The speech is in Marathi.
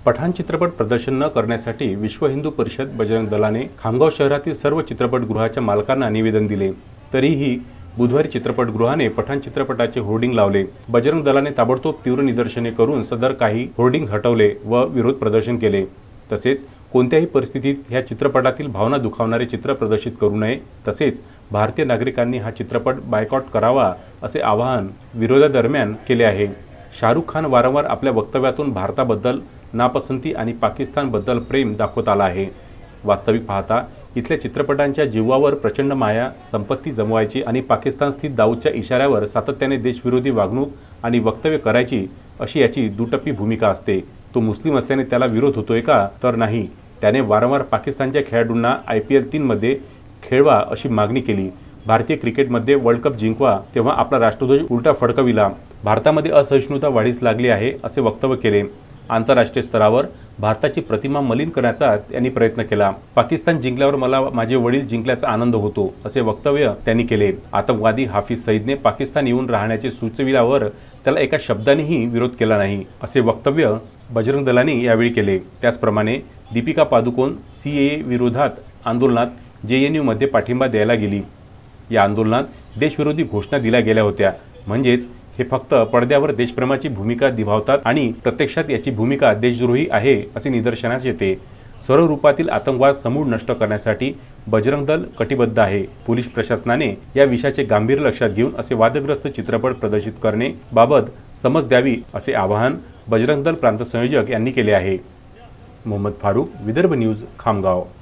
पठाण चित्रपट प्रदर्शन न करण्यासाठी विश्व हिंदू परिषद बजरंग दलाने खामगाव शहरातील सर्व चित्रपटगृहाच्या मालकांना निवेदन दिले। तरीही बुधवारी चित्रपटगृहाने पठाण चित्रपटाचे होर्डिंग लावले। बजरंग दलाने ताबडतोब तीव्र निदर्शने करून सदर काही होर्डिंग हटवले व विरोध प्रदर्शन केले। तसेच कोणत्याही परिस्थितीत ह्या चित्रपटातील भावना दुखावणारे चित्र प्रदर्शित करू नये, तसेच भारतीय नागरिकांनी हा चित्रपट बायकॉट करावा असे आवाहन विरोधादरम्यान केले आहे। शाहरुख खान वारंवार आपल्या वक्तव्यातून भारताबद्दल नापसंती आणि पाकिस्तानबद्दल प्रेम दाखवत आला आहे। वास्तविक पाहता इथल्या चित्रपटांच्या जीवावर प्रचंड माया, संपत्ती जमवायची आणि पाकिस्तान स्थित दाऊदच्या इशाऱ्यावर सातत्याने देशविरोधी वागणूक आणि वक्तव्य करायची अशी याची दुटप्पी भूमिका असते। तो मुस्लिम असल्याने त्याला विरोध होतोय का? तर नाही। त्याने वारंवार पाकिस्तानच्या खेळाडूंना IPL 3 मध्ये खेळवा अशी मागणी केली। भारतीय क्रिकेटमध्ये वर्ल्ड कप जिंकवा तेव्हा आपला राष्ट्रध्वज उलटा फडकविला। भारतामध्ये असहिष्णुता वाढीस लागली आहे असे वक्तव्य केले। आंतरराष्ट्रीय स्तरावर भारताची प्रतिमा मलिन करण्याचा त्यांनी प्रयत्न केला। पाकिस्तान जिंकल्यावर मला माझे वडील जिंकल्याचा आनंद होतो असे वक्तव्य त्यांनी केले। आतंकवादी हाफिज सईदने पाकिस्तान येऊन राहण्याचे सुचविल्यावर त्याला एका शब्दानेही विरोध केला नाही असे वक्तव्य बजरंग दलाने यावेळी केले। त्याचप्रमाणे दीपिका पादुकोण CAA विरोधात आंदोलनात JNU मध्ये पाठिंबा द्यायला गेली। या आंदोलनात देशविरोधी घोषणा दिल्या गेल्या होत्या। म्हणजेच हे फक्त पडद्यावर देशप्रेमाची भूमिका निभावतात आणि प्रत्यक्षात याची भूमिका देशद्रोही आहे असे निदर्शनास येते। सर्व रूपातील आतंकवाद समूळ नष्ट करण्यासाठी बजरंग दल कटिबद्ध आहे। पोलीस प्रशासनाने या विषयाचे गांभीर्य लक्षात घेऊन असे वादग्रस्त चित्रपट प्रदर्शित करणे बाबत समज द्यावी असे आवाहन बजरंग दल प्रांत संयोजक यांनी केले आहे। मोहम्मद फारूक, विदर्भ न्यूज, खामगाव।